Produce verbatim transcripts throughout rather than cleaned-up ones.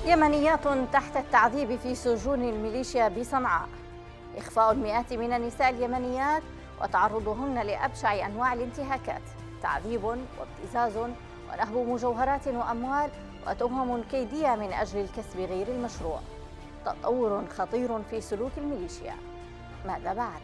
يمنيات تحت التعذيب في سجون الميليشيا بصنعاء. إخفاء المئات من النساء اليمنيات وتعرضهن لأبشع أنواع الانتهاكات، تعذيب وابتزاز ونهب مجوهرات وأموال وتهم كيدية من أجل الكسب غير المشروع. تطور خطير في سلوك الميليشيا. ماذا بعد؟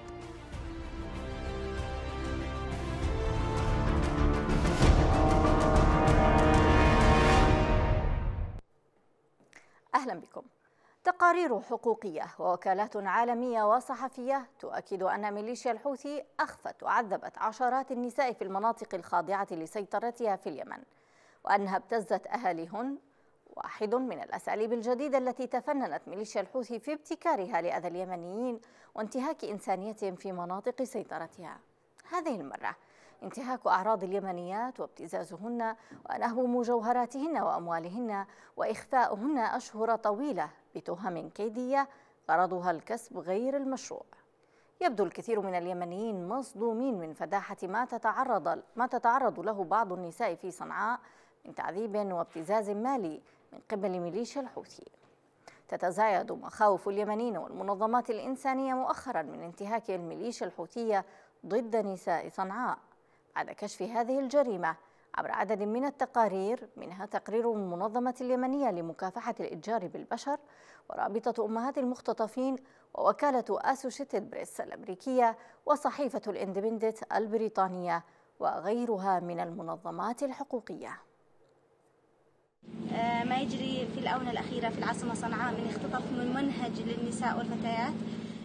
أهلا بكم. تقارير حقوقية ووكالات عالمية وصحفية تؤكد أن ميليشيا الحوثي أخفت وعذبت عشرات النساء في المناطق الخاضعة لسيطرتها في اليمن، وأنها ابتزت أهاليهن. واحد من الأساليب الجديدة التي تفننت ميليشيا الحوثي في ابتكارها لأذى اليمنيين وانتهاك إنسانيتهم في مناطق سيطرتها. هذه المرة انتهاك أعراض اليمنيات وابتزازهن ونهب مجوهراتهن وأموالهن وإخفاؤهن أشهر طويلة بتهم كيدية غرضها الكسب غير المشروع. يبدو الكثير من اليمنيين مصدومين من فداحة ما تتعرض ما تتعرض له بعض النساء في صنعاء من تعذيب وابتزاز مالي من قبل ميليشيا الحوثي. تتزايد مخاوف اليمنيين والمنظمات الإنسانية مؤخرا من انتهاك الميليشيا الحوثية ضد نساء صنعاء بعد كشف هذه الجريمة عبر عدد من التقارير، منها تقرير المنظمة اليمنية لمكافحة الإتجار بالبشر ورابطة أمهات المختطفين ووكالة أسوشيتد بريس الأمريكية وصحيفة الاندبندنت البريطانية وغيرها من المنظمات الحقوقية. ما يجري في الآونة الأخيرة في العاصمة صنعاء من اختطاف ممنهج للنساء والفتيات.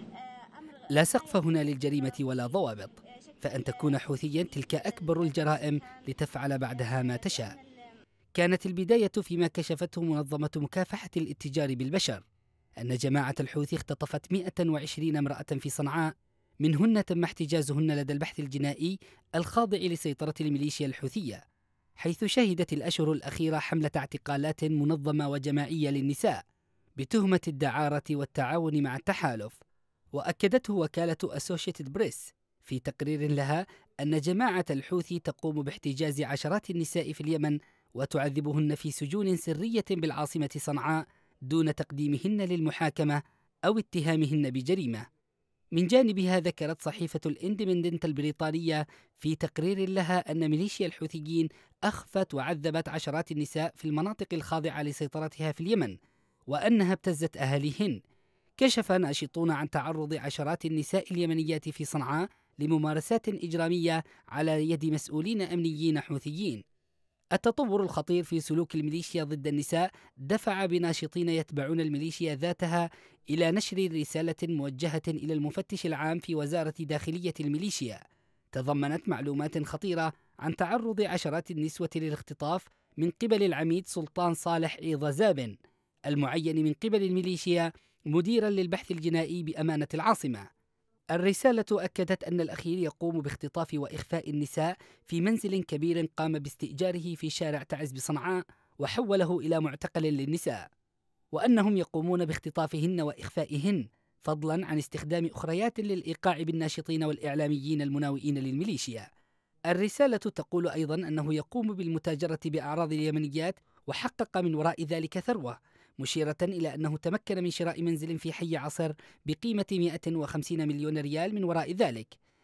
لا سقف هنا للجريمة ولا ضوابط، فأن تكون حوثيا تلك أكبر الجرائم لتفعل بعدها ما تشاء. كانت البداية فيما كشفته منظمة مكافحة الاتجار بالبشر، أن جماعة الحوثي اختطفت مئة وعشرين امرأة في صنعاء، منهن تم احتجازهن لدى البحث الجنائي الخاضع لسيطرة الميليشيا الحوثية، حيث شهدت الأشهر الأخيرة حملة اعتقالات منظمة وجماعية للنساء بتهمة الدعارة والتعاون مع التحالف. وأكدته وكالة أسوشيتد بريس في تقرير لها أن جماعة الحوثي تقوم باحتجاز عشرات النساء في اليمن وتعذبهن في سجون سرية بالعاصمة صنعاء دون تقديمهن للمحاكمة أو اتهامهن بجريمة. من جانبها ذكرت صحيفة الاندبندنت البريطانية في تقرير لها أن ميليشيا الحوثيين أخفت وعذبت عشرات النساء في المناطق الخاضعة لسيطرتها في اليمن، وأنها ابتزت أهاليهن. كشف ناشطون عن تعرض عشرات النساء اليمنيات في صنعاء لممارسات إجرامية على يد مسؤولين أمنيين حوثيين. التطور الخطير في سلوك الميليشيا ضد النساء دفع بناشطين يتبعون الميليشيا ذاتها إلى نشر رسالة موجهة إلى المفتش العام في وزارة داخلية الميليشيا، تضمنت معلومات خطيرة عن تعرض عشرات النسوة للاختطاف من قبل العميد سلطان صالح عيض زابن، المعين من قبل الميليشيا مديرا للبحث الجنائي بأمانة العاصمة. الرسالة أكدت أن الأخير يقوم باختطاف وإخفاء النساء في منزل كبير قام باستئجاره في شارع تعز بصنعاء وحوله إلى معتقل للنساء، وأنهم يقومون باختطافهن وإخفائهن فضلا عن استخدام أخريات للإيقاع بالناشطين والإعلاميين المناوئين للميليشيا. الرسالة تقول أيضا أنه يقوم بالمتاجرة بأعراض اليمنيات وحقق من وراء ذلك ثروة، مشيرة إلى أنه تمكن من شراء منزل في حي عصر بقيمة مئة وخمسين مليون ريال من وراء ذلك.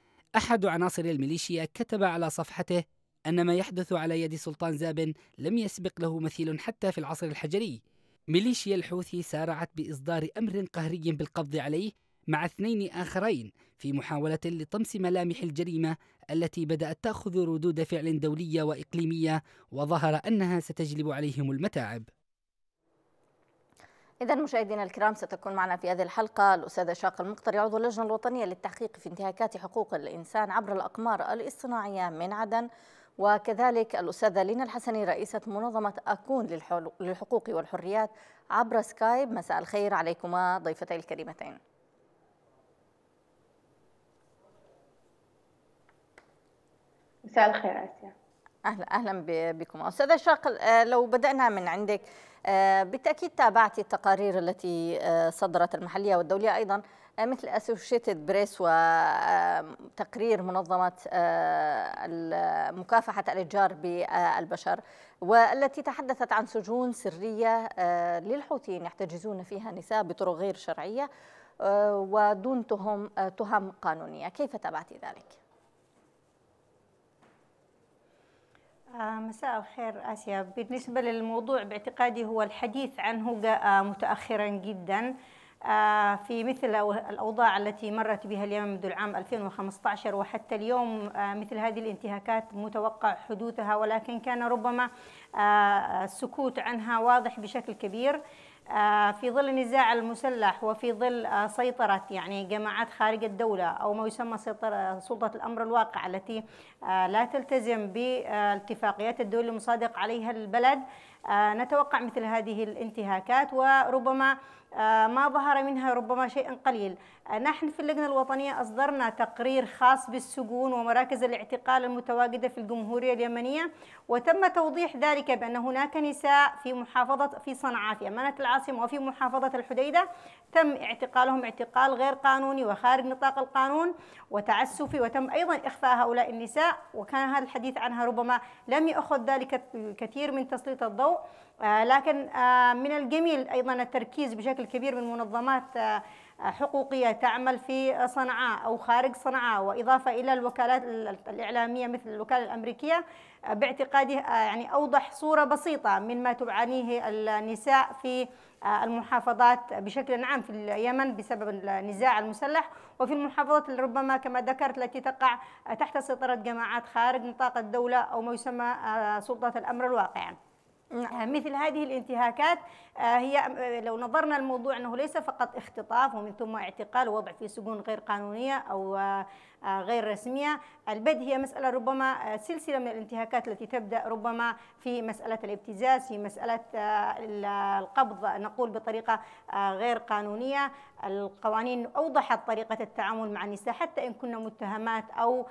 أحد عناصر الميليشيا كتب على صفحته أن ما يحدث على يد سلطان زابن لم يسبق له مثيل حتى في العصر الحجري. ميليشيا الحوثي سارعت بإصدار أمر قهري بالقبض عليه مع اثنين آخرين في محاولة لطمس ملامح الجريمة التي بدأت تأخذ ردود فعل دولية وإقليمية، وظهر أنها ستجلب عليهم المتاعب. إذا مشاهدينا الكرام، ستكون معنا في هذه الحلقة الأستاذة شاق المقطري عضو اللجنة الوطنية للتحقيق في انتهاكات حقوق الإنسان عبر الأقمار الاصطناعية من عدن، وكذلك الأستاذة لينا الحسني رئيسة منظمة أكون للحقوق والحريات عبر سكايب. مساء الخير عليكما ضيفتي الكريمتين. مساء الخير آسيا. أهلا أهلا بكم أستاذة شاق. لو بدأنا من عندك، بالتأكيد تابعت التقارير التي صدرت المحلية والدولية أيضا، مثل أسوشيتد بريس وتقرير منظمة مكافحة الإتجار بالبشر، والتي تحدثت عن سجون سرية للحوثيين يحتجزون فيها نساء بطرق غير شرعية ودون تهم تهم قانونية. كيف تابعت ذلك؟ مساء الخير آسيا. بالنسبة للموضوع باعتقادي هو الحديث عنه جاء متأخرا جدا في مثل الأوضاع التي مرت بها اليمن منذ العام ألفين وخمسة عشر وحتى اليوم. مثل هذه الانتهاكات متوقع حدوثها، ولكن كان ربما السكوت عنها واضح بشكل كبير في ظل النزاع المسلح وفي ظل سيطرة يعني جماعات خارج الدولة أو ما يسمى سيطرة سلطة الأمر الواقع التي لا تلتزم باتفاقيات الدول المصادق عليها البلد. نتوقع مثل هذه الانتهاكات، وربما ما ظهر منها ربما شيء قليل. نحن في اللجنة الوطنية أصدرنا تقرير خاص بالسجون ومراكز الاعتقال المتواجدة في الجمهورية اليمنية، وتم توضيح ذلك بأن هناك نساء في محافظة في صنعاء في أمانة العاصمة وفي محافظة الحديدة تم اعتقالهم اعتقال غير قانوني وخارج نطاق القانون وتعسفي، وتم أيضا إخفاء هؤلاء النساء، وكان هذا الحديث عنها ربما لم يأخذ ذلك الكثير من تسليط الضوء. لكن من الجميل أيضا التركيز بشكل كبير من منظمات حقوقية تعمل في صنعاء أو خارج صنعاء، وإضافة إلى الوكالات الإعلامية مثل الوكالة الأمريكية، باعتقادي يعني أوضح صورة بسيطة من ما تعانيه النساء في المحافظات بشكل عام في اليمن بسبب النزاع المسلح، وفي المحافظات اللي ربما كما ذكرت التي تقع تحت سيطرة جماعات خارج نطاق الدولة أو ما يسمى سلطة الأمر الواقع. مثل هذه الانتهاكات هي لو نظرنا الموضوع أنه ليس فقط اختطاف ومن ثم اعتقال ووضع في سجون غير قانونية أو غير رسمية، البدء هي مسألة ربما سلسلة من الانتهاكات التي تبدأ ربما في مسألة الابتزاز، في مسألة القبض نقول بطريقة غير قانونية. القوانين أوضحت طريقة التعامل مع النساء حتى إن كنا متهمات أو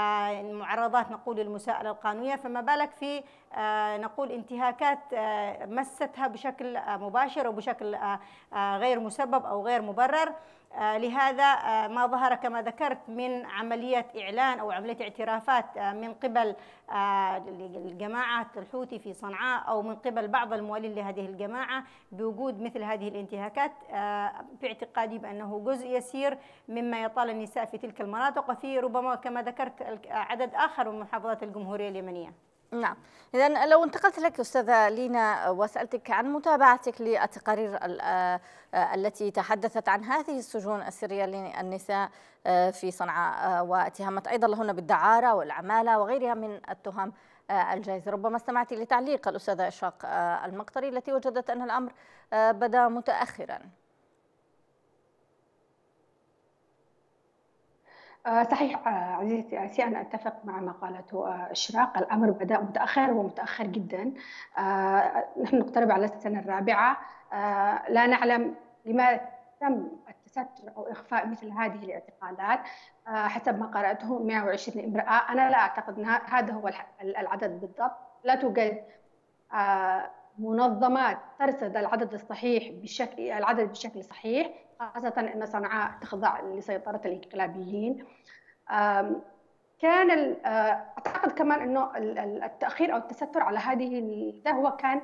معرضات نقول للمساءلة القانونية، فما بالك في نقول انتهاكات مستها بشكل مباشر وبشكل غير مسبب أو غير مبرر. لهذا ما ظهر كما ذكرت من عملية إعلان أو عملية اعترافات من قبل الجماعة الحوثي في صنعاء أو من قبل بعض الموالين لهذه الجماعة بوجود مثل هذه الانتهاكات، باعتقادي بأنه جزء يسير مما يطال النساء في تلك المناطق، وفي ربما كما ذكرت عدد آخر من محافظات الجمهورية اليمنية. نعم، إذا لو انتقلت لك أستاذة لينا وسألتك عن متابعتك للتقارير التي تحدثت عن هذه السجون السرية للنساء في صنعاء واتهامت أيضا لهن بالدعارة والعمالة وغيرها من التهم الجائزة، ربما استمعت لتعليق الأستاذة إشراق المقطري التي وجدت أن الأمر بدأ متأخرا. صحيح عزيزتي آسيا، أنا أتفق مع ما قالته إشراق. الأمر بدأ متأخر ومتأخر جدا. نحن نقترب على السنة الرابعة، لا نعلم لما تم التستر أو إخفاء مثل هذه الاعتقالات. حسب ما قرأته مئة وعشرين امرأة، أنا لا أعتقد أن هذا هو العدد بالضبط. لا توجد منظمات ترصد العدد الصحيح بشكل العدد بشكل صحيح، خاصة أن صنعاء تخضع لسيطرة الإنقلابيين. كان أعتقد كمان أنه التأخير أو التستر على هذه ده هو كان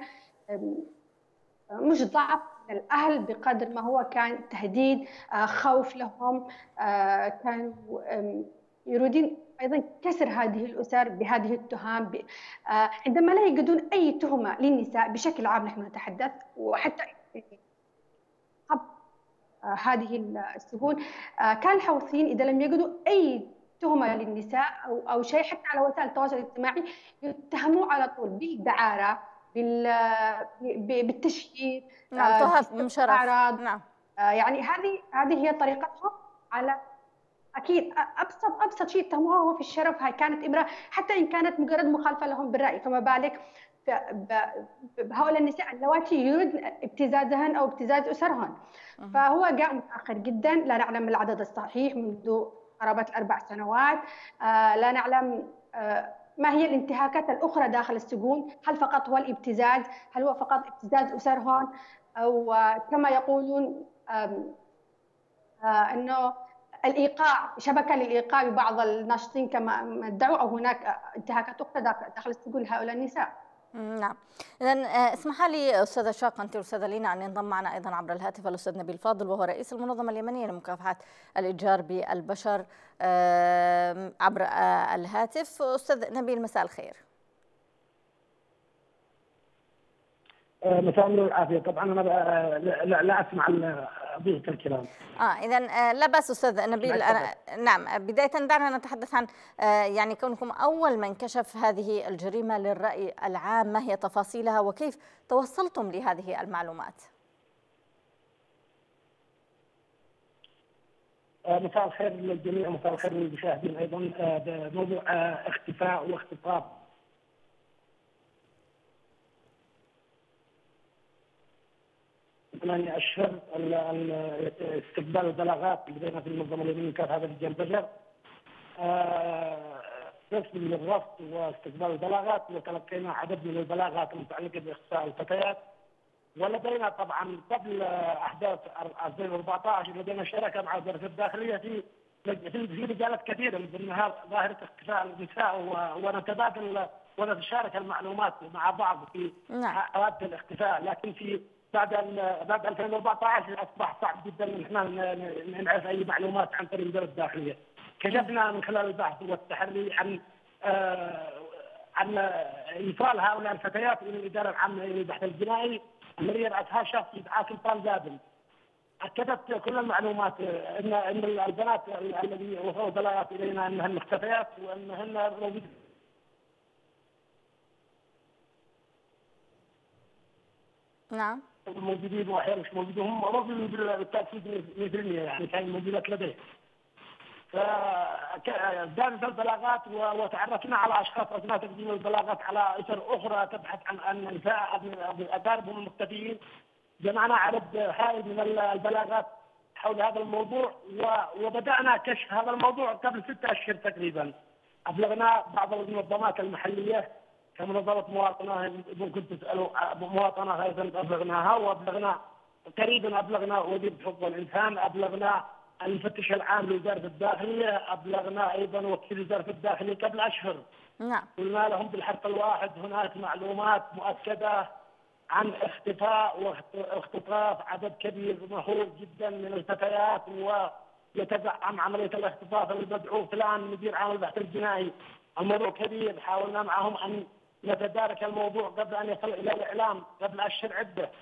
مش ضعف من الأهل بقدر ما هو كان تهديد، خوف لهم، كانوا يريدون أيضا كسر هذه الأسر بهذه التهم. عندما لا يجدون أي تهمة للنساء بشكل عام، نحن نتحدث وحتى قبل هذه السجون كان الحوثيين إذا لم يجدوا أي تهمة للنساء أو أو شيء حتى على وسائل التواصل الاجتماعي يتهموا على طول بالدعارة، بالتشهير، نعم، تهم شرف. نعم، يعني هذه هذه هي طريقتهم. على أكيد أبسط أبسط شيء اتهموها هو في الشرف. هاي كانت امرأة حتى إن كانت مجرد مخالفة لهم بالرأي، فما بالك بهؤلاء النساء اللواتي يريد ابتزازهن أو ابتزاز أسرهن. فهو جاء متأخر جدا، لا نعلم العدد الصحيح، منذ قرابة الأربع سنوات. لا نعلم ما هي الانتهاكات الأخرى داخل السجون؟ هل فقط هو الابتزاز؟ هل هو فقط ابتزاز أسرهم؟ أو كما يقولون أنه الإيقاع، شبكة للإيقاع ببعض الناشطين كما ادعوا، أو هناك انتهاكات أخرى داخل السجون لهؤلاء النساء؟ نعم. إذا اسمح لي أستاذة شاق أنت أستاذة لينا أن ينضم معنا أيضا عبر الهاتف الأستاذ نبيل فاضل، وهو رئيس المنظمة اليمنية لمكافحة الإتجار بالبشر عبر الهاتف. أستاذ نبيل مساء الخير. مساء النور والعافية. طبعا أنا لا, لا أسمع ضيوف الكلام. اه اذا لا باس استاذ نبيل. أنا نعم، بدايه دعنا نتحدث عن يعني كونكم اول من كشف هذه الجريمه للراي العام، ما هي تفاصيلها وكيف توصلتم لهذه المعلومات؟ مساء الخير للجميع، مساء الخير للمشاهدين ايضا. بموضوع اختفاء واختطاف ثمانية أشهر استقبال البلاغات لدينا في المنظمة اليمنية لمكافحة الإتجار بالبشر، قسم للرصد واستقبال البلاغات، وتلقينا عدد من البلاغات المتعلقة باختفاء الفتيات. ولدينا طبعا قبل أحداث ألفين وأربعة عشر لدينا شركة مع وزارة الداخلية في في رجالات كثيرة منها ظاهرة اختفاء النساء، ونتبادل ونتشارك المعلومات مع بعض في حوادث الاختفاء. لكن في بعد بعد ألفين وأربعة عشر اصبح صعب جدا ان احنا نعرف اي معلومات عن طريق وزاره الداخليه. كشفنا من خلال البحث والتحري عن آه عن ايصال هؤلاء الفتيات الى الاداره العامه للبحث الجنائي الذي يرأسها شخص يدعى سلطان زابل. اكدت كل المعلومات ان ان البنات الذي وصلوا بلاغات الينا انهن مختفيات وانهن موجودات. نعم. موجودين واحيانا مش موجودين، هم موجودين بالتاكيد مية بالمية يعني كان موجودات لديه. فزادت البلاغات وتعرفنا على اشخاص اثناء تقديم البلاغات على اسر اخرى تبحث عن النساء اقاربهم المختفيين. جمعنا عدد هائل من البلاغات حول هذا الموضوع وبدانا كشف هذا الموضوع قبل ستة اشهر تقريبا. ابلغنا بعض المنظمات المحليه كمنظمة مواطنة، ممكن تسألوا مواطنة أيضا أبلغناها، وأبلغنا قريبا أبلغنا وزير حقوق الإنسان، أبلغنا المفتش العام لوزارة الداخلية، أبلغنا أيضا وكيل وزارة الداخلية قبل أشهر. نعم. قلنا لهم بالحرف الواحد هناك معلومات مؤكدة عن اختفاء واختطاف عدد كبير مهول جدا من الفتيات، ويتزعم عملية الاختطاف المدعو فلان مدير عام البحث الجنائي. الموضوع كبير، حاولنا معهم أن نتدارك الموضوع قبل أن يصل إلى الإعلام قبل أشهر عدة.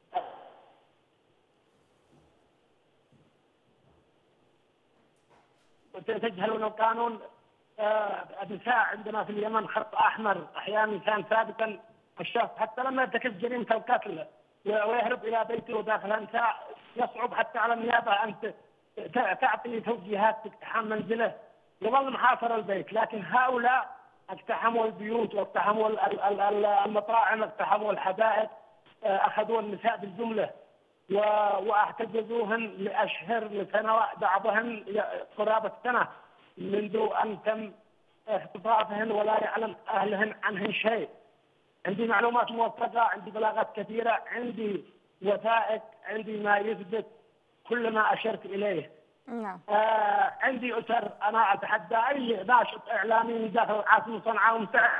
تجهلون القانون. النساء عندنا في اليمن خط أحمر، أحيانا كان ثابتا الشخص حتى لما يرتكب جريمة القتل ويهرب إلى بيته وداخل النساء يصعب حتى على النيابة أن تعطي توجيهات باقتحام منزله، يظل محاصر البيت. لكن هؤلاء اقتحموا البيوت واقتحموا المطاعم، اقتحموا الحدائق، اخذوا النساء بالجمله واحتجزوهن لاشهر لسنوات، بعضهن قرابه سنه منذ ان تم اختطافهن ولا يعلم اهلهن عنهن شيء. عندي معلومات موثقه، عندي بلاغات كثيره، عندي وثائق، عندي ما يثبت كل ما اشرت اليه. نعم. آه عندي أسر أنا أتحدى أي ناشط إعلامي من داخل عاصمة صنعاء ومستعد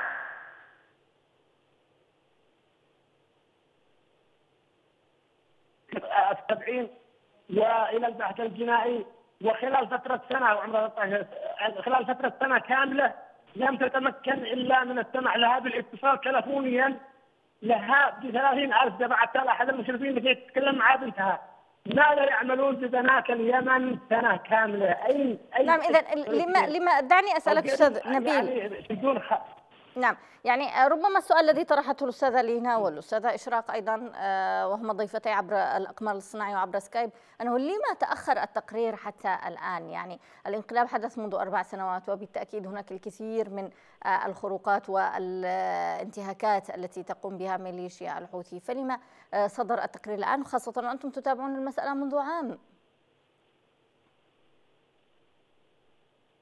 السبعين وإلى البحث الجنائي، وخلال فترة سنة وعمرها خلال فترة سنة كاملة لم تتمكن إلا من السمع لها بالاتصال تلفونيا لها ب ثلاثين ألف. دفعت أحد المشرفين اللي يتكلم مع بنتها. ماذا يعملون ببنات اليمن سنة كاملة؟ أين أين نعم. إذا لما لما دعني أسألك أستاذ نبيل. يعني بدون خ... نعم، يعني ربما السؤال الذي طرحته الأستاذة لينا والأستاذة إشراق أيضا وهما ضيفتي عبر الأقمار الصناعي وعبر سكايب، أنه لما تأخر التقرير حتى الآن؟ يعني الانقلاب حدث منذ أربع سنوات وبالتأكيد هناك الكثير من الخروقات والانتهاكات التي تقوم بها ميليشيا الحوثي، فلما صدر التقرير الآن خاصة وأنتم تتابعون المسألة منذ عام؟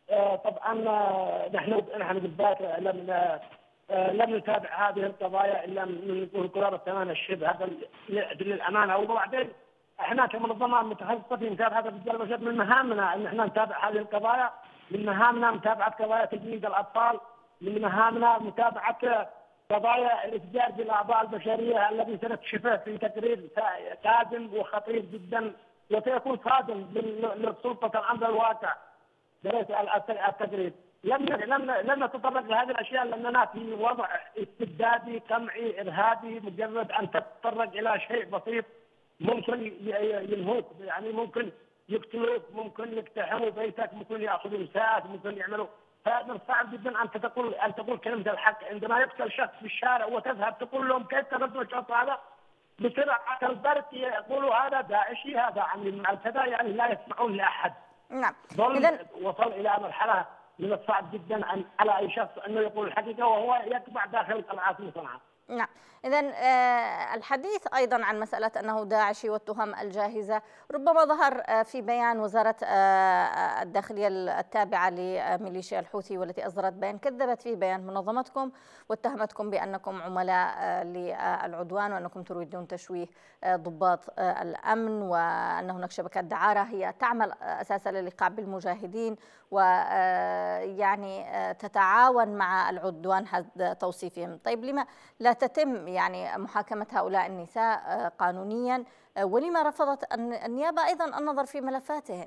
طبعا نحن نحن بالذات لم لم نتابع هذه القضايا الا من قرابه ثمان اشهر، هذا للامانه. وبعدين احنا كمنظمه متخصصه في متابعه الرجال والشباب من مهامنا ان احنا نتابع هذه القضايا، من مهامنا متابعه قضايا تجنيد الاطفال، من مهامنا متابعه قضايا الاتجار بالاعضاء البشريه الذي سنكشفه في تقرير قادم وخطير جدا وسيكون صادم للسلطه الامر الواقع. درس التقرير لم لم لم نتطرق لهذه الاشياء لاننا في وضع استبدادي قمعي ارهابي، مجرد ان تتطرق الى شيء بسيط ممكن ينهوك، يعني ممكن يقتلوك، ممكن يقتحموا بيتك، ممكن ياخذوا نساء، ممكن يعملوا. فمن صعب جدا ان تقول ان تقول كلمه الحق عندما يقتل شخص في الشارع وتذهب تقول لهم كيف تردوا الشخص هذا بسرعه البرق، يقولوا هذا داعشي، هذا عامل مع كذا، يعني لا يسمعون لاحد. نعم. إذن وصل الى مرحله من الصعب جدا ان على اي شخص انه يقول الحقيقه وهو يتبع داخل العاصمه صنعاء. نعم. إذن الحديث أيضا عن مسألة أنه داعشي والتهم الجاهزة ربما ظهر في بيان وزارة الداخلية التابعة لميليشيا الحوثي والتي أصدرت بيان كذبت فيه بيان منظمتكم واتهمتكم بأنكم عملاء للعدوان وأنكم تريدون تشويه ضباط الأمن، وأن هناك شبكات دعارة هي تعمل أساسا للإيقاع بالمجاهدين ويعني تتعاون مع العدوان حسب توصيفهم. طيب لما لا تتم يعني محاكمة هؤلاء النساء قانونيا، ولما رفضت النيابة أيضا النظر في ملفاتهن؟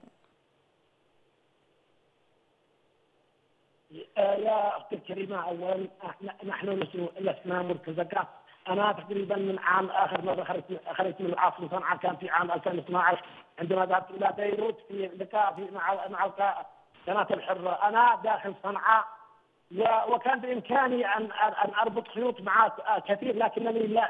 يا أختي الكريمة، أولا نحن لسنا مرتزقة. أنا تقريبا من عام آخر مرة خرجت خرجت من العاصمة صنعاء كان في عام ألفين واثني عشر عندما ذهبت إلى بيروت في لقاء في مع مع قناة الحرة. أنا داخل صنعاء وكان بإمكاني أن أن أربط خيوط مع كثير، لكنني لا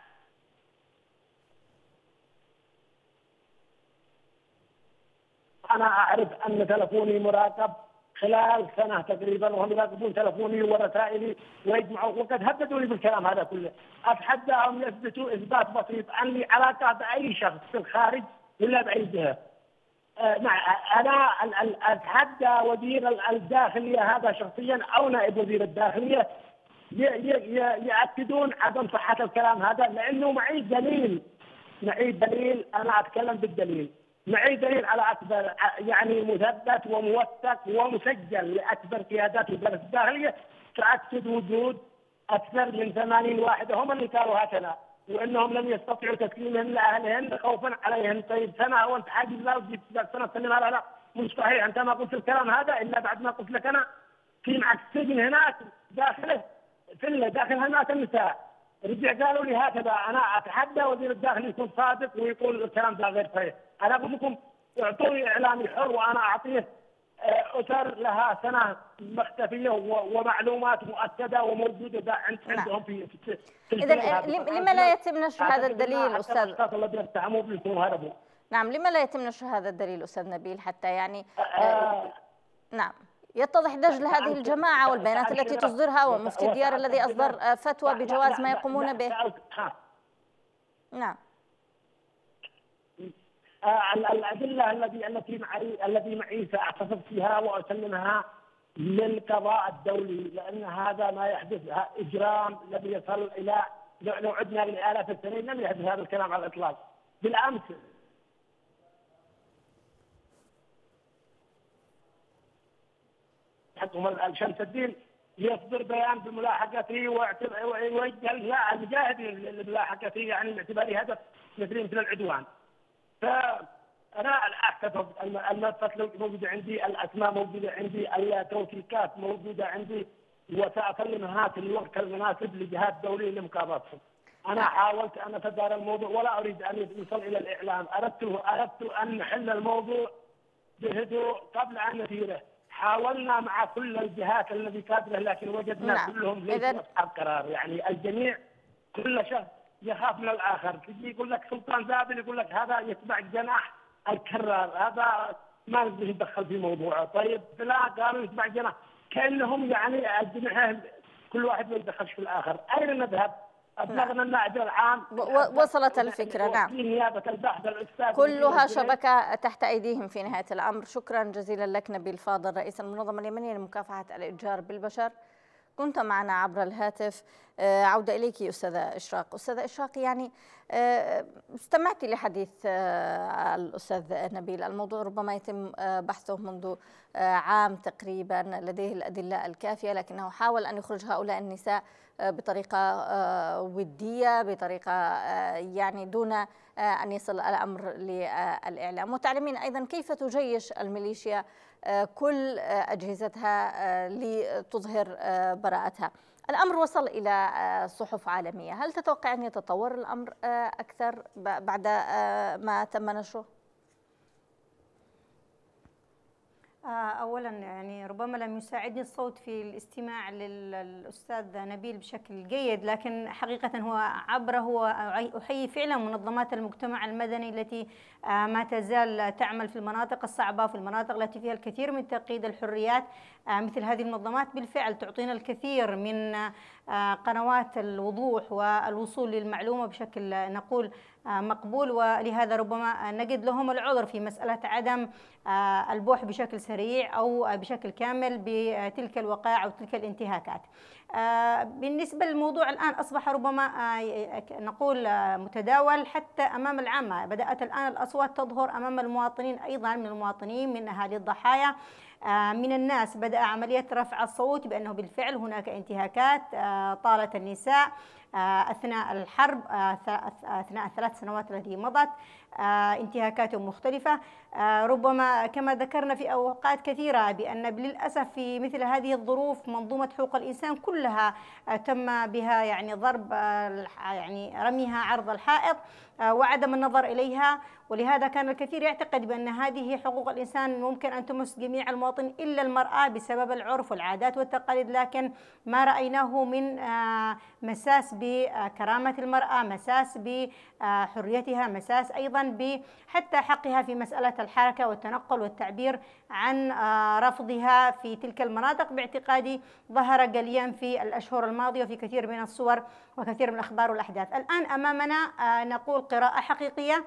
أنا أعرف أن تلفوني مراقب خلال سنة تقريبا، وهم يراقبون تلفوني ورسائلي ويجمعوا، وقد هددوا لي بالكلام هذا كله. أتحداهم يثبتوا إثبات بسيط أن لي علاقة بأي شخص في الخارج ولا بأي جهة. أنا أتحدى وزير الداخلية هذا شخصيا أو نائب وزير الداخلية يأكدون عدم صحة الكلام هذا، لأنه معي دليل معي دليل أنا أتكلم بالدليل، معي دليل على أكبر يعني مثبت وموثق ومسجل لأكبر قيادات وزارة الداخلية تأكد وجود أكثر من ثمانين واحدة هم اللي كانوا هكذا، وانهم لم يستطيعوا تسليمهن لاهلهن خوفا عليهن. طيب سنه وانت حاجز لا وجيت سنه تسلمها لا لا مش صحيح، انت ما قلت الكلام هذا الا بعد ما قلت لك انا في معك السجن هناك داخله في داخل هناك النساء. رجع قالوا لي هكذا. انا اتحدى وزير الداخليه يكون صادق ويقول الكلام ده غير صحيح. انا اقول لكم اعطوني اعلامي حر وانا اعطيه أسر لها سنة مختفية ومعلومات مؤكدة وموجودة عندهم في في إذن لما لا يتم نشر هذا الدليل أستاذ؟ الذين اتهموا بالمهرب. نعم، لما لا يتم نشر هذا الدليل أستاذ نبيل حتى يعني آه نعم يتضح دجل هذه الجماعة والبيانات التي تصدرها، ومفتي الديار الذي أصدر فتوى بجواز ما يقومون به؟ نعم. الأدلة الذي التي معي الذي معي سأحتفظ فيها وأسلمها للقضاء الدولي، لأن هذا ما يحدث إجرام الذي يصل إلى لو عدنا لآلاف السنين لم يحدث هذا الكلام على الإطلاق. بالأمس حقهم الشمس الدين يصدر بيان بملاحقته ويوجه لا المجاهدين لملاحقته، يعني باعتباره هدف مثل مثل العدوان. فأنا أحتفظ الملفات موجودة عندي، الأسماء موجودة عندي، التوثيقات موجودة عندي، وسأسلمها في الوقت المناسب لجهات دولية لمقاضاتهم. أنا حاولت أن أتدارى الموضوع ولا أريد أن يوصل إلى الإعلام. أردت أردت أن نحل الموضوع بهدوء قبل أن نثيره. حاولنا مع كل الجهات الذي قادرة، لكن وجدنا نعم. كلهم ليسوا أصحاب قرار، يعني الجميع كل شخص يخاف من الآخر. تجي يقول لك سلطان زابل يقول لك هذا يتبع جناح الكرار، هذا ما نقدر ندخل في موضوعه. طيب لا قالوا يتبع جناح، كأنهم يعني الجناح كل واحد ما يدخلش في الآخر. أين نذهب؟ أبلغنا النائب العام وصلت الفكرة. نعم، في نيابة البحث الأستاذ كلها شبكة تحت أيديهم في نهاية الأمر. شكرا جزيلا لك نبيل فاضل، رئيس المنظمة اليمنية لمكافحة الإتجار بالبشر، كنت معنا عبر الهاتف. عودة إليك أستاذة إشراق. أستاذة إشراق، يعني استمعت لحديث الأستاذ نبيل، الموضوع ربما يتم بحثه منذ عام تقريبا، لديه الأدلة الكافية، لكنه حاول أن يخرج هؤلاء النساء بطريقة ودية، بطريقة يعني دون أن يصل الأمر للإعلام. وتعلمين أيضا كيف تجيش الميليشيا كل أجهزتها لتظهر براءتها. الأمر وصل إلى صحف عالمية، هل تتوقع أن يتطور الأمر أكثر بعد ما تم نشره؟ أولا يعني ربما لم يساعدني الصوت في الاستماع للأستاذ نبيل بشكل جيد، لكن حقيقة هو عبره هو أحيي فعلا منظمات المجتمع المدني التي ما تزال تعمل في المناطق الصعبة، في المناطق التي فيها الكثير من تقييد الحريات. مثل هذه المنظمات بالفعل تعطينا الكثير من قنوات الوضوح والوصول للمعلومة بشكل نقول مقبول، ولهذا ربما نجد لهم العذر في مسألة عدم البوح بشكل سريع أو بشكل كامل بتلك الوقائع أو تلك الانتهاكات. بالنسبة للموضوع الآن أصبح ربما نقول متداول حتى أمام العامة، بدأت الآن الأصوات تظهر أمام المواطنين أيضا، من المواطنين، من أهالي الضحايا، من الناس بدأ عملية رفع الصوت بأنه بالفعل هناك انتهاكات طالت النساء أثناء الحرب، أثناء الثلاث سنوات التي مضت، انتهاكات مختلفة. ربما كما ذكرنا في أوقات كثيرة بأن للأسف في مثل هذه الظروف منظومة حقوق الإنسان كلها تم بها يعني ضرب يعني رميها عرض الحائط وعدم النظر إليها، ولهذا كان الكثير يعتقد بأن هذه حقوق الإنسان ممكن أن تمس جميع المواطنين إلا المرأة بسبب العرف والعادات والتقاليد، لكن ما رأيناه من مساس بكرامة المرأة، مساس بحريتها، مساس أيضا بحتى حقها في مسألة الحركة والتنقل والتعبير عن رفضها في تلك المناطق، باعتقادي ظهر جليا في الأشهر الماضية وفي كثير من الصور وكثير من الأخبار والأحداث. الآن أمامنا نقول قراءة حقيقية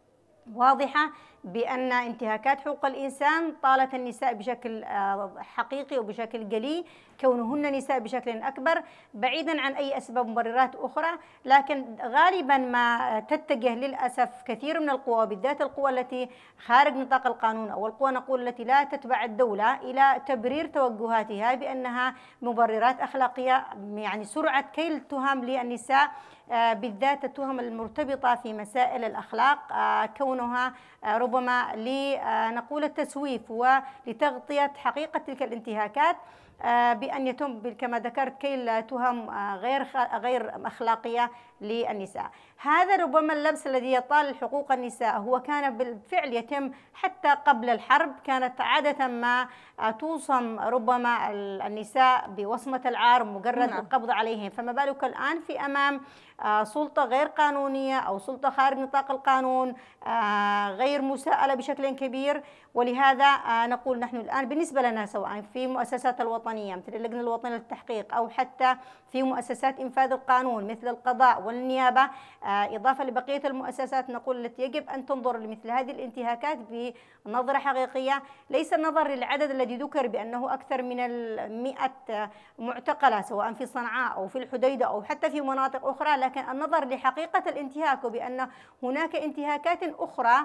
واضحة بأن انتهاكات حقوق الإنسان طالت النساء بشكل حقيقي وبشكل جلي، كونهن نساء بشكل أكبر بعيدا عن أي أسباب مبررات أخرى. لكن غالبا ما تتجه للأسف كثير من القوى، بالذات القوى التي خارج نطاق القانون أو القوى نقول التي لا تتبع الدولة، إلى تبرير توجهاتها بأنها مبررات أخلاقية، يعني سرعة كيل تهم للنساء بالذات التهم المرتبطة في مسائل الأخلاق، كونها ربما لنقول التسويف ولتغطية حقيقة تلك الانتهاكات بأن يتم كما ذكرت كيل تهم غير غير أخلاقية للنساء. هذا ربما اللبس الذي يطال حقوق النساء هو كان بالفعل يتم حتى قبل الحرب، كانت عادة ما توصم ربما النساء بوصمة العار مجرد القبض عليهم، فما بالك الآن في أمام سلطة غير قانونية أو سلطة خارج نطاق القانون غير مساءلة بشكل كبير. ولهذا نقول نحن الآن بالنسبة لنا سواء في مؤسسات الوطنية مثل اللجنة الوطنية للتحقيق أو حتى في مؤسسات إنفاذ القانون مثل القضاء والنيابة، إضافة لبقية المؤسسات، نقول التي يجب أن تنظر لمثل هذه الانتهاكات بنظرة حقيقية، ليس النظر للعدد الذي ذكر بأنه أكثر من المئة معتقلة سواء في صنعاء أو في الحديدة أو حتى في مناطق أخرى، لكن النظر لحقيقة الانتهاك وبأن هناك انتهاكات أخرى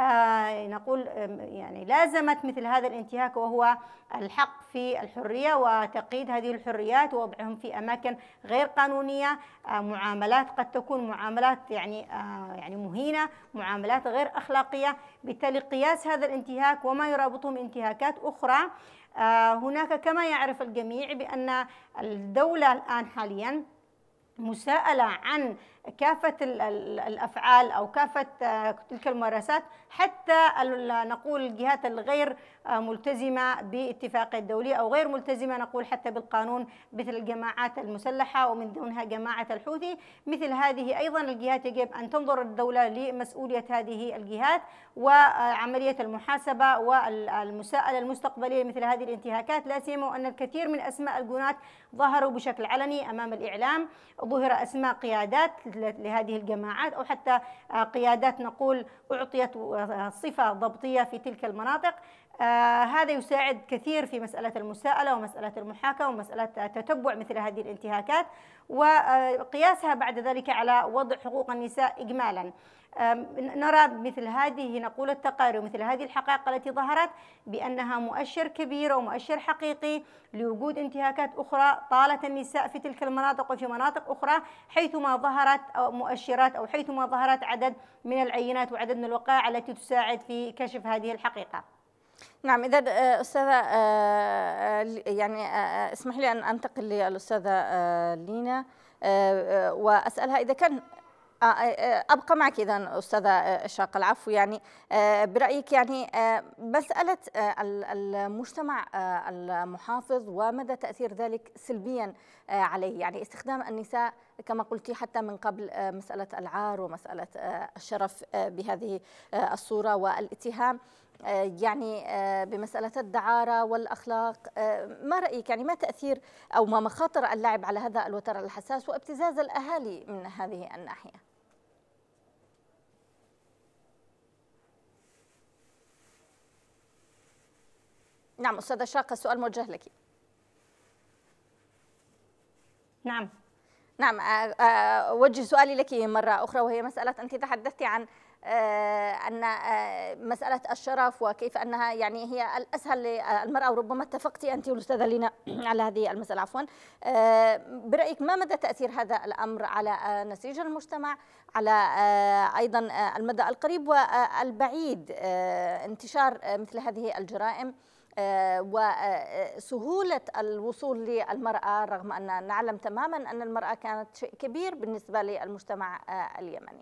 آه نقول يعني لازمت مثل هذا الانتهاك، وهو الحق في الحرية وتقييد هذه الحريات ووضعهم في أماكن غير قانونية، آه معاملات قد تكون معاملات يعني آه يعني مهينة، معاملات غير أخلاقية. بالتالي قياس هذا الانتهاك وما يرابطهم انتهاكات أخرى، آه هناك كما يعرف الجميع بأن الدولة الآن حاليا مساءلة عن كافة الأفعال أو كافة تلك الممارسات، حتى نقول الجهات الغير ملتزمة باتفاقية الدولية أو غير ملتزمة نقول حتى بالقانون، مثل الجماعات المسلحة ومن دونها جماعة الحوثي. مثل هذه أيضا الجهات يجب أن تنظر الدولة لمسؤولية هذه الجهات وعملية المحاسبة والمساءلة المستقبلية مثل هذه الانتهاكات، لا سيما وأن الكثير من أسماء الجنات ظهروا بشكل علني أمام الإعلام. ظهر أسماء قيادات لهذه الجماعات أو حتى قيادات نقول أعطيت صفة ضبطية في تلك المناطق. آه هذا يساعد كثير في مسألة المساءلة ومسألة المحاكمة ومسألة تتبع مثل هذه الانتهاكات وقياسها بعد ذلك على وضع حقوق النساء إجمالا. نرى مثل هذه نقول التقارير مثل هذه الحقائق التي ظهرت بأنها مؤشر كبير ومؤشر حقيقي لوجود انتهاكات أخرى طالت النساء في تلك المناطق وفي مناطق أخرى حيثما ظهرت مؤشرات أو حيثما ظهرت عدد من العينات وعدد من الوقائع التي تساعد في كشف هذه الحقيقة. نعم، إذا أستاذة يعني اسمح لي أن أنتقل للأستاذة لينا وأسألها إذا كان أبقى معك إذا أستاذة إشراق العفو، يعني برأيك يعني مسألة المجتمع المحافظ ومدى تأثير ذلك سلبيا عليه، يعني استخدام النساء كما قلتي حتى من قبل مسألة العار ومسألة الشرف بهذه الصورة والاتهام يعني بمسألة الدعارة والأخلاق. ما رأيك يعني ما تأثير أو ما مخاطر اللعب على هذا الوتر الحساس وابتزاز الأهالي من هذه الناحية؟ نعم أستاذة شاقة، السؤال موجه لك. نعم نعم أوجه سؤالي لك مرة أخرى، وهي مسألة أنت تحدثتي عن أن مسألة الشرف وكيف أنها يعني هي الأسهل للمرأة، وربما اتفقتي أنت والأستاذة لينا على هذه المسألة عفوا. برأيك ما مدى تأثير هذا الأمر على نسيج المجتمع، على أيضا المدى القريب والبعيد انتشار مثل هذه الجرائم وسهولة الوصول للمرأة، رغم أن نعلم تماما أن المرأة كانت شيء كبير بالنسبة للمجتمع اليمني؟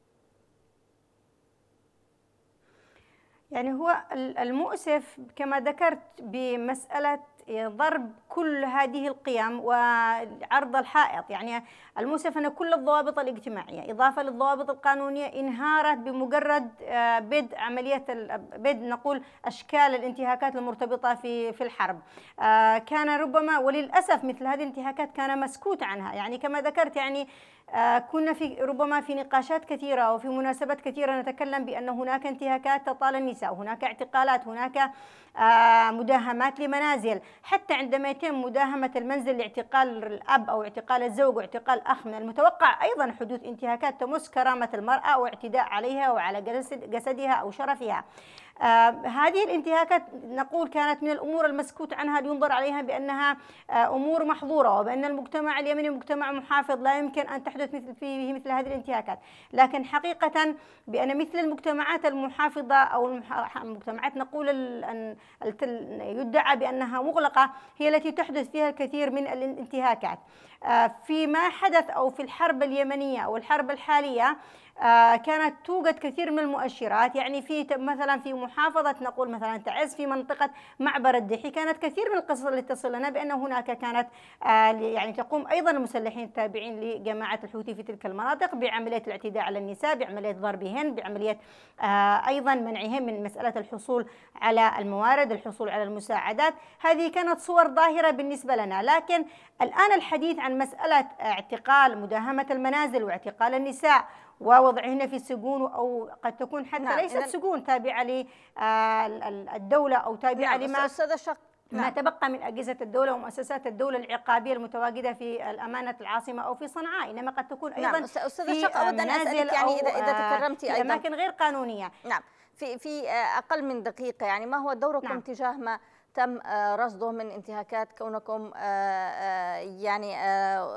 يعني هو المؤسف كما ذكرت بمسألة ضرب كل هذه القيم وعرض الحائط. يعني المؤسف أن كل الضوابط الاجتماعية إضافة للضوابط القانونية انهارت بمجرد بدء عملية بدء نقول أشكال الانتهاكات المرتبطة في في الحرب. كان ربما وللأسف مثل هذه الانتهاكات كان مسكوت عنها. يعني كما ذكرت يعني كنا في ربما في نقاشات كثيرة وفي مناسبات كثيرة نتكلم بأن هناك انتهاكات تطال النساء، هناك اعتقالات، هناك مداهمات لمنازل، حتى عندما يتم مداهمة المنزل لاعتقال الأب أو اعتقال الزوج واعتقال أخ، من المتوقع أيضا حدوث انتهاكات تمس كرامة المرأة واعتداء عليها وعلى جسدها أو شرفها. آه هذه الانتهاكات نقول كانت من الأمور المسكوت عنها لينظر عليها بأنها آه أمور محظورة، وبأن المجتمع اليمني مجتمع محافظ لا يمكن أن تحدث مثل فيه مثل هذه الانتهاكات. لكن حقيقة بأن مثل المجتمعات المحافظة أو المجتمعات نقول أن يدعى بأنها مغلقة هي التي تحدث فيها الكثير من الانتهاكات. آه فيما حدث أو في الحرب اليمنية أو الحرب الحالية آه كانت توجد كثير من المؤشرات. يعني في مثلا في محافظة نقول مثلا تعز في منطقة معبر الدحي كانت كثير من القصص اللي تصل لنا بأن هناك كانت آه يعني تقوم أيضا المسلحين التابعين لجماعة الحوثي في تلك المناطق بعملية الاعتداء على النساء، بعملية ضربهن، بعملية آه أيضا منعهم من مسألة الحصول على الموارد، الحصول على المساعدات. هذه كانت صور ظاهرة بالنسبة لنا. لكن الآن الحديث عن مسألة اعتقال مداهمة المنازل واعتقال النساء ووضعهن في السجون أو قد تكون حتى نعم. ليست سجون تابعة للدولة أو تابعة نعم. لما شق. ما نعم. تبقى من أجهزة الدولة ومؤسسات الدولة العقابية المتواجدة في الأمانة العاصمة أو في صنعاء، إنما قد تكون أيضا نعم. في شق أود أن أسألك يعني إذا إذا تكرمتي أيضا أماكن غير قانونية. نعم في في أقل من دقيقة، يعني ما هو دوركم نعم. تجاه ما تم رصده من انتهاكات، كونكم يعني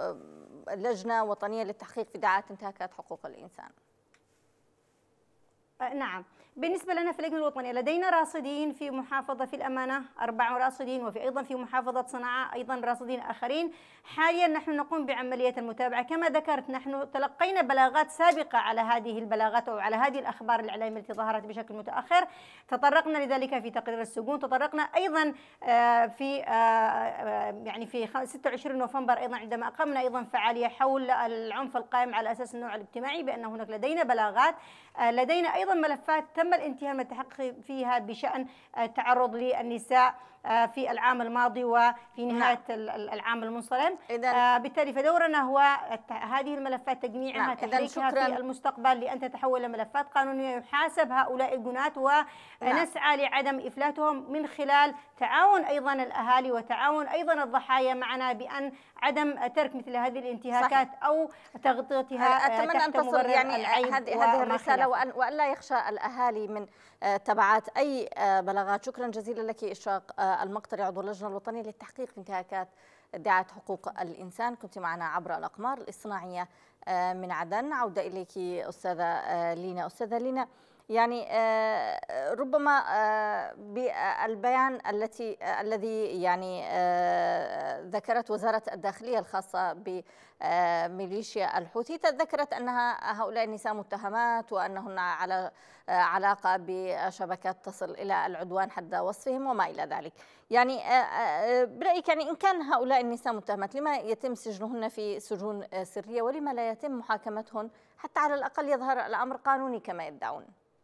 لجنة وطنية للتحقيق في دعاة انتهاكات حقوق الإنسان؟ نعم، بالنسبة لنا في اللجنة الوطنية لدينا راصدين في محافظة في الأمانة أربع راصدين، وفي أيضا في محافظة صنعاء أيضا راصدين آخرين. حاليا نحن نقوم بعملية المتابعة. كما ذكرت نحن تلقينا بلاغات سابقة على هذه البلاغات أو على هذه الأخبار الإعلامية التي ظهرت بشكل متأخر، تطرقنا لذلك في تقرير السجون، تطرقنا أيضا في يعني في ستة وعشرين نوفمبر أيضا عندما أقمنا أيضا فعالية حول العنف القائم على أساس النوع الاجتماعي، بأن هناك لدينا بلاغات. لدينا أيضا ملفات تم الانتهاء من التحقق فيها بشأن التعرض للنساء في العام الماضي وفي نهاية نعم. العام المنصرم. بالتالي فدورنا هو هذه الملفات تجميعها نعم. تحريكها في المستقبل لأن تتحول لملفات قانونية يحاسب هؤلاء الجنات، ونسعى نعم. لعدم إفلاتهم من خلال تعاون أيضا الأهالي وتعاون أيضا الضحايا معنا بأن عدم ترك مثل هذه الانتهاكات صحيح. أو تغطيتها أتمنى أن تصل يعني هذه الرسالة وأن, وأن لا يخشى الأهالي من تبعات أي بلاغات. شكرا جزيلا لك إشراق المقطري عضو اللجنة الوطنية للتحقيق في انتهاكات ادعاء حقوق الإنسان، كنت معنا عبر الأقمار الاصطناعية من عدن. عودة إليك أستاذة لينا. أستاذة لينا، يعني ربما بالبيان التي الذي يعني ذكرت وزارة الداخلية الخاصة بميليشيا الحوثي، ذكرت أنها هؤلاء النساء متهمات وأنهن على علاقة بشبكات تصل إلى العدوان حد وصفهم وما إلى ذلك. يعني برأيك يعني إن كان هؤلاء النساء متهمات، لما يتم سجنهن في سجون سرية ولما لا يتم محاكمتهن حتى على الأقل يظهر الأمر قانوني كما يدعون؟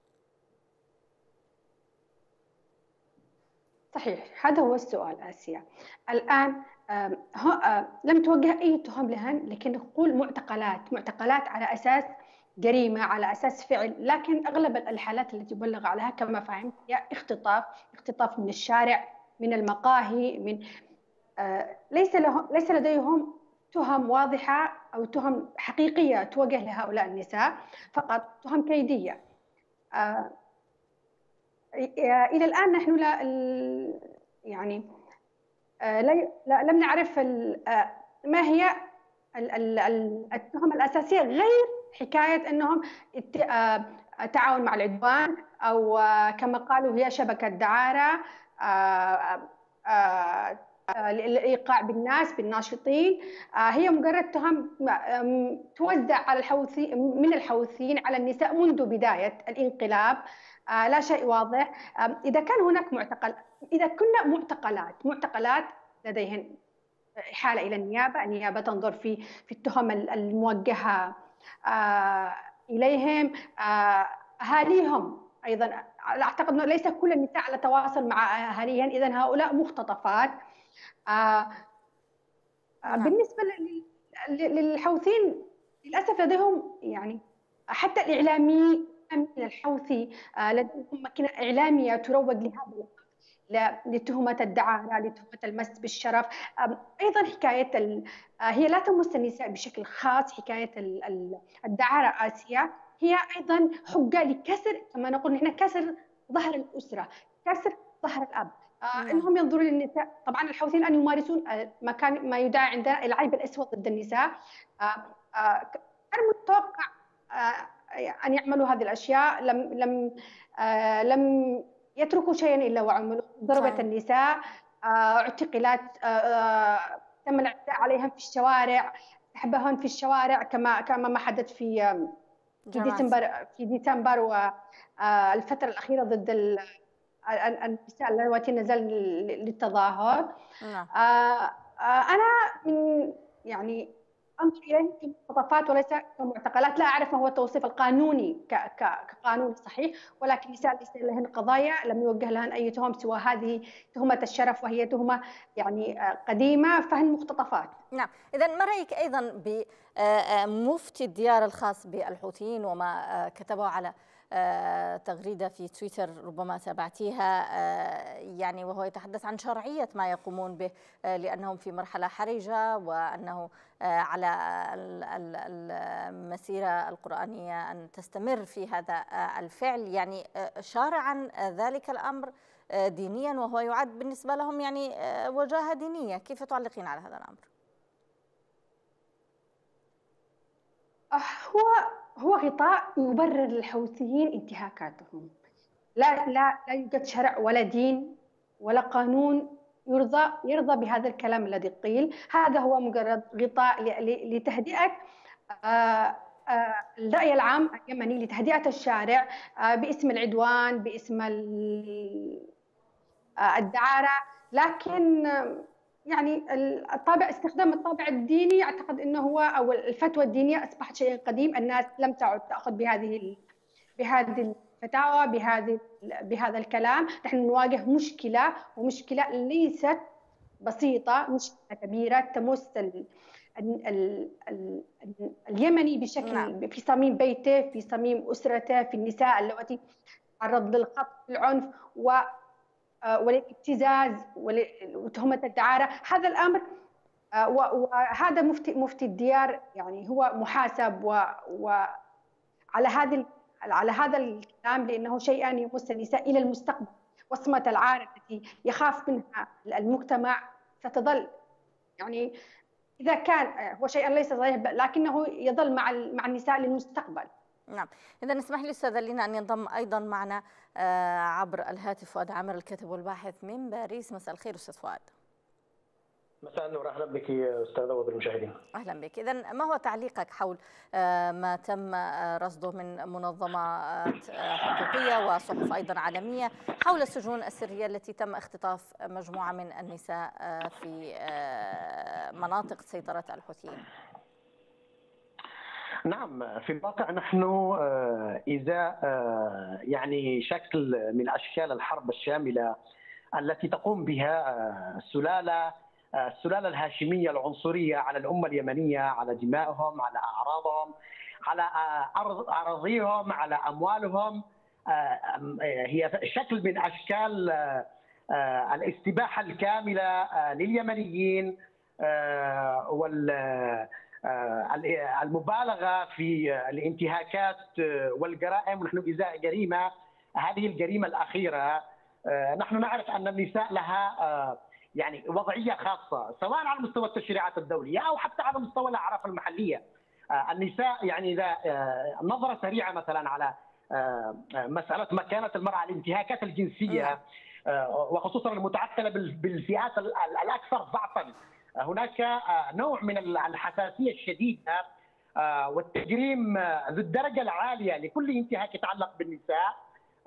صحيح، هذا هو السؤال آسيا. الآن لم توجه أي تهم لهن، لكن نقول معتقلات معتقلات على أساس جريمة، على أساس فعل. لكن أغلب الحالات التي بلغ عليها كما فهمت هي اختطاف اختطاف من الشارع، من المقاهي، من آه ليس لهم ليس لديهم تهم واضحة أو تهم حقيقية توجه لهؤلاء النساء، فقط تهم كيدية. آه إلى الآن نحن لا يعني لا لم نعرف ما هي التهم الأساسية غير حكاية أنهم تعاون مع العدوان أو كما قالوا هي شبكة دعارة للإيقاع بالناس بالناشطين. هي مجرد تهم توزع على الحوثي من الحوثيين على النساء منذ بداية الانقلاب. لا شيء واضح. إذا كان هناك معتقل إذا كنا معتقلات معتقلات لديهن حالة إلى النيابة، النيابة تنظر في في التهم الموجهة إليهم. أهاليهم أيضا أعتقد أنه ليس كل النساء على تواصل مع أهاليهن، إذن هؤلاء مختطفات. بالنسبة للحوثيين للأسف لديهم يعني حتى الإعلامي من الحوثي لديهم ماكينة إعلامية تروج لهذا لتهمة الدعارة، لتهمة المس بالشرف. أيضا حكاية هي لا تمس النساء بشكل خاص، حكاية الدعارة آسيا هي أيضا حجة لكسر كما نقول نحن كسر ظهر الأسرة، كسر ظهر الأب. انهم ينظرون للنساء. طبعا الحوثيين الان يمارسون ما كان ما يدعى عندنا العيب الاسود ضد النساء. كان متوقع ان يعملوا هذه الاشياء، لم لم لم يتركوا شيئا الا وعملوا. ضربت النساء، اعتقالات، تم الاعتداء عليهم في الشوارع، سحبهن في الشوارع كما كما ما حدث في في ديسمبر في ديسمبر والفتره الاخيره ضد النساء اللواتي نزل للتظاهر. نعم. آه أنا من يعني أنظر إليهم كمختطفات وليس كمعتقلات. لا أعرف ما هو التوصيف القانوني كقانون صحيح، ولكن النساء ليس لهن قضايا، لم يوجه لهن أي تهم سوى هذه تهمة الشرف، وهي تهمة يعني قديمة، فهن مختطفات. نعم. إذا ما رأيك أيضا بمفتي الديار الخاص بالحوثيين وما كتبوا على تغريدة في تويتر ربما تابعتيها، يعني وهو يتحدث عن شرعية ما يقومون به لأنهم في مرحلة حرجة، وأنه على المسيرة القرآنية أن تستمر في هذا الفعل، يعني شارعا ذلك الأمر دينيا، وهو يعد بالنسبة لهم يعني وجاهة دينية. كيف تعلقين على هذا الأمر؟ هو هو غطاء يبرر للحوثيين انتهاكاتهم. لا لا لا يوجد شرع ولا دين ولا قانون يرضى يرضى بهذا الكلام الذي قيل. هذا هو مجرد غطاء لتهدئة الرأي العام اليمني، لتهدئة الشارع باسم العدوان، باسم الدعارة. لكن يعني الطابع استخدام الطابع الديني اعتقد انه هو او الفتوى الدينيه اصبحت شيء قديم. الناس لم تعد تاخذ بهذه بهذه الفتاوى، بهذه بهذا الكلام. نحن نواجه مشكله، ومشكله ليست بسيطه، مشكله كبيره تمس ال ال ال ال اليمني بشكل نعم. في صميم بيته، في صميم اسرته، في النساء اللواتي تعرض للخطف والعنف و والابتزاز وتهمة الدعارة. هذا الأمر وهذا مفتي مفتي الديار يعني هو محاسب وعلى هذا على هذا الكلام، لأنه شيئان يمس النساء إلى المستقبل. وصمة العار التي يخاف منها المجتمع ستظل، يعني إذا كان هو شيئا ليس صحيح لكنه يظل مع مع النساء للمستقبل. نعم، إذا اسمح لي أستاذة لينا أن ينضم أيضا معنا عبر الهاتف فؤاد عامر الكاتب والباحث من باريس. مساء الخير أستاذ فؤاد. مساء النور، أهلا بك أستاذة وبالمشاهدين. أهلا بك. إذا ما هو تعليقك حول ما تم رصده من منظمات حقوقية وصحف أيضا عالمية حول السجون السرية التي تم اختطاف مجموعة من النساء في مناطق سيطرة الحوثيين؟ نعم، في الواقع نحن إذا يعني شكل من أشكال الحرب الشاملة التي تقوم بها السلالة السلالة الهاشمية العنصرية على الأمة اليمنية، على دمائهم، على أعراضهم، على أراضيهم، على أموالهم، هي شكل من أشكال الاستباحة الكاملة لليمنيين وال المبالغة في الانتهاكات والجرائم. ونحن إزاء جريمة، هذه الجريمة الأخيرة نحن نعرف أن النساء لها يعني وضعية خاصة سواء على مستوى التشريعات الدولية أو حتى على مستوى الأعراف المحلية. النساء يعني إذا نظرة سريعة مثلا على مسألة مكانة المرأة، الانتهاكات الجنسية وخصوصا المتعقلة بالفئات الأكثر ضعفا، هناك نوع من الحساسية الشديدة والتجريم ذو الدرجة العالية لكل انتهاك يتعلق بالنساء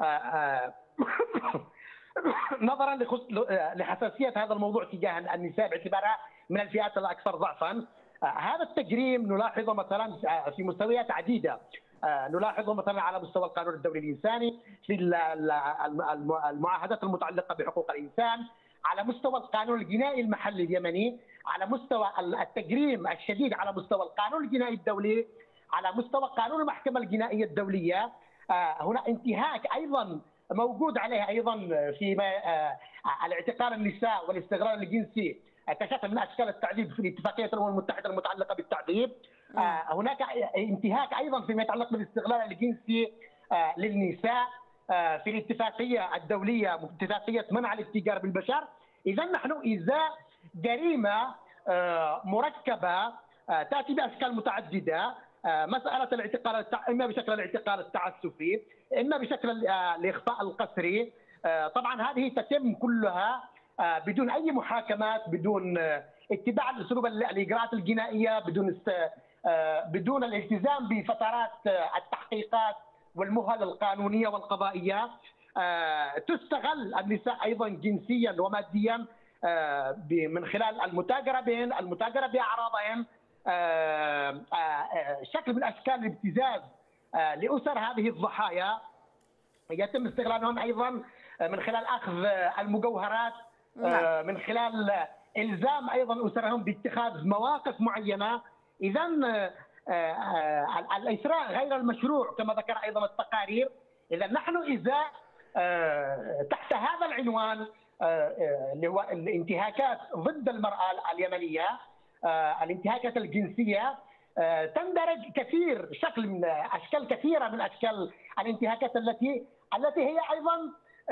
نظرا لحساسية هذا الموضوع تجاه النساء باعتبارها من الفئات الأكثر ضعفا. هذا التجريم نلاحظه مثلا في مستويات عديدة، نلاحظه مثلا على مستوى القانون الدولي الإنساني، في المعاهدات المتعلقة بحقوق الإنسان، على مستوى القانون الجنائي المحلي اليمني، على مستوى التجريم الشديد على مستوى القانون الجنائي الدولي، على مستوى قانون المحكمة الجنائية الدولية. هنا انتهاك أيضا موجود عليها أيضا في الاعتقال النساء والاستغلال الجنسي كشكل من أشكال التعذيب في اتفاقية الأمم المتحدة المتعلقة بالتعذيب. هناك انتهاك أيضا فيما يتعلق بالاستغلال الجنسي للنساء في الاتفاقية الدولية، اتفاقية منع الاتجار بالبشر. إذا نحن إزاء جريمة مركبة تأتي بأشكال متعددة، مسألة الاعتقال إما بشكل الاعتقال التعسفي، إما بشكل الإخفاء القسري. طبعا هذه تتم كلها بدون أي محاكمات، بدون اتباع الأسلوب الإجراءات الجنائية، بدون بدون الالتزام بفترات التحقيقات والمهل القانونية والقضائية. تستغل النساء أيضا جنسيا وماديا من خلال المتاجرة بهن، المتاجرة بأعراضهن، شكل من أشكال الابتزاز لأسر هذه الضحايا. يتم استغلالهم أيضا من خلال أخذ المجوهرات، من خلال إلزام أيضا أسرهم باتخاذ مواقف معينة. إذا الإسراء غير المشروع كما ذكر أيضا التقارير. إذا نحن إذا تحت هذا العنوان اللي هو الانتهاكات ضد المرأة اليمنية، الانتهاكات الجنسية، تندرج كثير شكل من أشكال كثيرة من أشكال الانتهاكات التي التي هي أيضا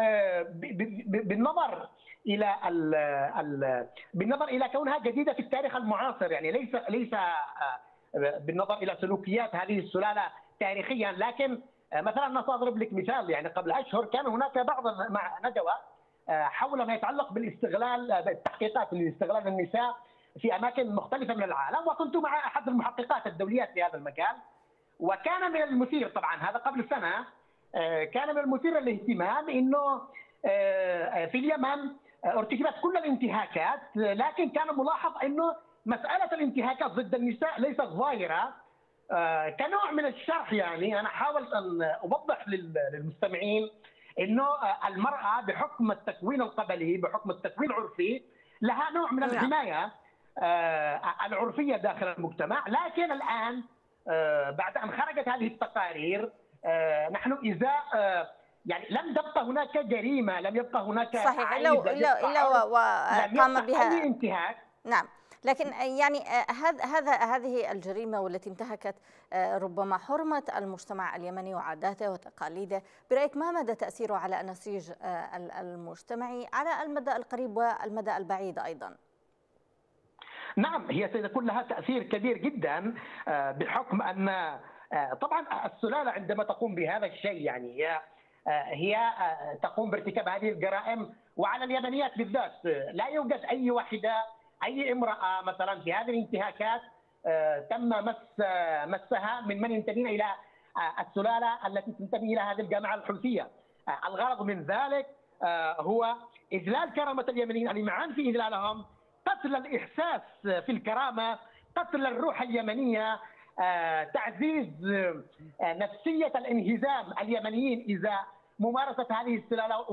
بالنظر الى بالنظر الى كونها جديده في التاريخ المعاصر، يعني ليس ليس بالنظر الى سلوكيات هذه السلاله تاريخيا. لكن مثلا انا ساضرب لك مثال، يعني قبل اشهر كان هناك بعض مع ندوه حول ما يتعلق بالاستغلال، بالتحقيقات لاستغلال النساء في اماكن مختلفه من العالم، وكنت مع احد المحققات الدوليات في هذا المجال. وكان من المثير، طبعا هذا قبل سنه، كان من المثير للاهتمام انه في اليمن ارتكبت كل الانتهاكات، لكن كان ملاحظ انه مساله الانتهاكات ضد النساء ليست ظاهره. كنوع من الشرح يعني انا حاولت ان اوضح للمستمعين انه المراه بحكم التكوين القبلي، بحكم التكوين العرفي، لها نوع من الحمايه العرفيه داخل المجتمع. لكن الان بعد ان خرجت هذه التقارير نحن ازاء، يعني لم تبقى هناك جريمه، لم يبقى هناك صحيح لو لو وقام بها اي انتهاك. نعم، لكن يعني هذا هذا هذه الجريمه والتي انتهكت ربما حرمه المجتمع اليمني وعاداته وتقاليده، برايك ما مدى تاثيره على النسيج المجتمعي على المدى القريب والمدى البعيد ايضا؟ نعم، هي سيكون لها تاثير كبير جدا، بحكم ان طبعا السلاله عندما تقوم بهذا الشيء يعني هي هي تقوم بارتكاب هذه الجرائم، وعلى اليمنيات بالذات لا يوجد اي واحده، اي امراه مثلا في هذه الانتهاكات تم مس مسها من من ينتمين الى السلاله التي تنتمي الى هذه الجماعه الحوثيه. الغرض من ذلك هو اذلال كرامه اليمنيين، الامعان في اذلالهم، قتل الاحساس في الكرامه، قتل الروح اليمنيه، تعزيز نفسيه الانهزام اليمنيين اذا ممارسه هذه السلاله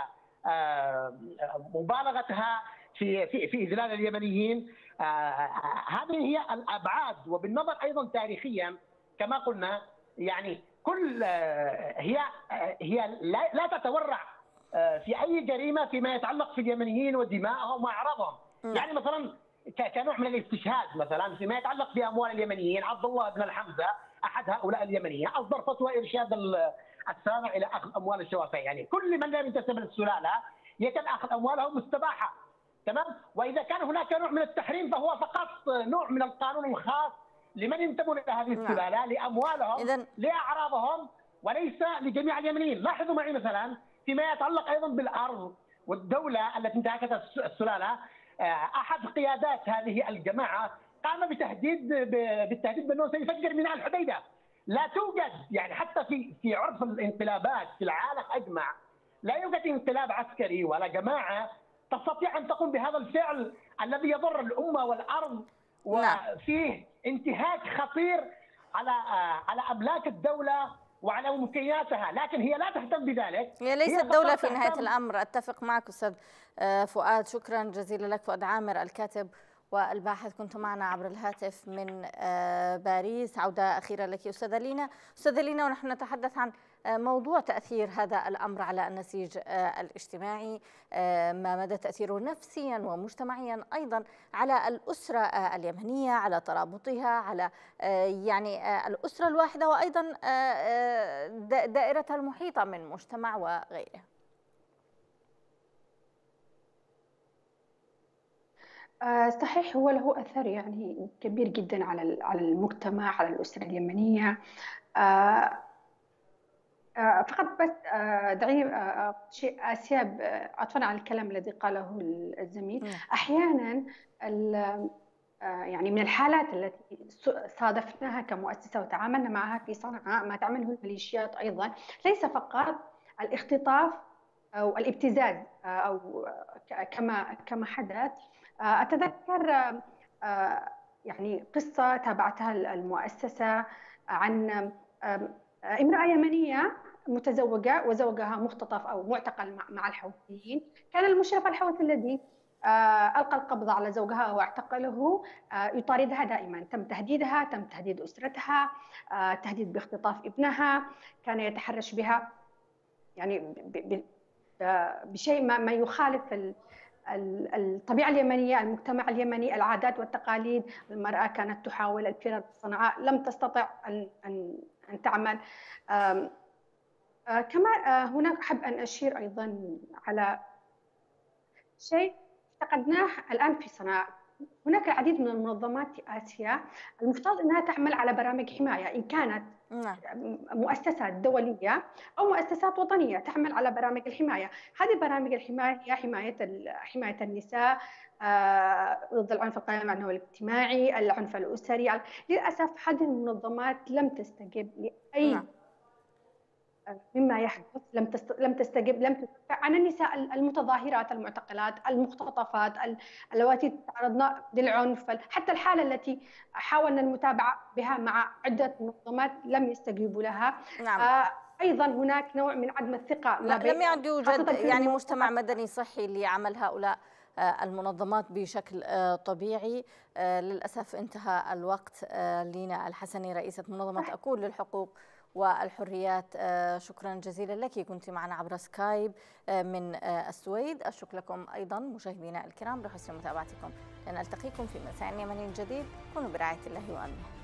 ومبالغتها في في في اذلال اليمنيين. هذه هي الابعاد. وبالنظر ايضا تاريخيا كما قلنا، يعني كل هي هي لا تتورع في اي جريمه فيما يتعلق في اليمنيين ودمائهم واعراضهم. يعني مثلا كنوع من الاستشهاد مثلا فيما يتعلق باموال اليمنيين، عبد الله بن الحمزه احد هؤلاء اليمنيين اصدر فتوى ارشاد السامع الى اخذ اموال الشوافع، يعني كل من لم ينتسب للسلاله يتم اخذ اموالهم مستباحه. تمام؟ واذا كان هناك نوع من التحريم فهو فقط نوع من القانون الخاص لمن ينتمون الى هذه السلاله، لاموالهم، إذن... لاعراضهم، وليس لجميع اليمنيين. لاحظوا معي مثلا فيما يتعلق ايضا بالارض والدوله التي انتهكت السلاله، احد قيادات هذه الجماعه قام بتهديد بالتهديد بانه سيفجر ميناء الحديده. لا توجد، يعني حتى في في عرف الانقلابات في العالم اجمع لا يوجد انقلاب عسكري ولا جماعه تستطيع ان تقوم بهذا الفعل الذي يضر الامه والارض، وفيه انتهاك خطير على على املاك الدوله وعلى ممكناتها. لكن هي لا تهتم بذلك، هي ليست دولة في نهاية الأمر. أتفق معك أستاذ فؤاد، شكرا جزيلا لك. فؤاد عامر الكاتب والباحث كنت معنا عبر الهاتف من باريس. عودة أخيرة لك أستاذة لينا. أستاذة لينا، ونحن نتحدث عن موضوع تأثير هذا الأمر على النسيج الاجتماعي، ما مدى تأثيره نفسيا ومجتمعيا أيضا على الأسرة اليمنية، على ترابطها، على يعني الأسرة الواحدة، وأيضا دائرتها المحيطة من مجتمع وغيره. صحيح، هو له أثر يعني كبير جدا على على المجتمع، على الأسرة اليمنية. فقط بس دعيني شيء آسياب عطفا على الكلام الذي قاله الزميل. أحيانا يعني من الحالات التي صادفناها كمؤسسة وتعاملنا معها في صنعاء، ما تعمله الميليشيات أيضا، ليس فقط الاختطاف أو الابتزاز أو كما كما حدث. أتذكر يعني قصة تابعتها المؤسسة عن امرأة يمنية متزوجة وزوجها مختطف أو معتقل مع الحوثيين. كان المشرف الحوثي الذي ألقى القبض على زوجها واعتقله يطاردها دائما، تم تهديدها، تم تهديد أسرتها، تهديد باختطاف ابنها، كان يتحرش بها يعني بشيء ما ما يخالف الطبيعة اليمنية، المجتمع اليمني، العادات والتقاليد. المرأة كانت تحاول الفرار في صنعاء، لم تستطع أن أن أن تعمل. كما هناك أحب أن أشير أيضا على شيء افتقدناه الآن في صنعاء، هناك العديد من المنظمات في آسيا المفترض أنها تعمل على برامج حماية، إن كانت نعم. مؤسسات دولية أو مؤسسات وطنية تعمل على برامج الحماية. هذه برامج الحماية هي حماية حماية النساء ضد العنف القائم على النوع الاجتماعي، العنف الأسري. للأسف هذه المنظمات لم تستجب لأي نعم. مما يحدث، لم لم تستجب، لم تدافع عن النساء المتظاهرات، المعتقلات، المختطفات، اللواتي تعرضن للعنف. حتى الحالة التي حاولنا المتابعة بها مع عدة منظمات لم يستجيبوا لها. نعم. آه أيضا هناك نوع من عدم الثقة ما بين، لم يعد يوجد يعني مجتمع مدني صحي لعمل هؤلاء المنظمات بشكل طبيعي. للأسف انتهى الوقت. لينا الحسني رئيسة منظمة أكول للحقوق والحريات، شكرا جزيلا لك، كنت معنا عبر سكايب من السويد. الشكر لكم أيضا مشاهدينا الكرام لحسن متابعتكم، لنلتقيكم في مساء يمني جديد. كونوا برعاية الله وأمنه.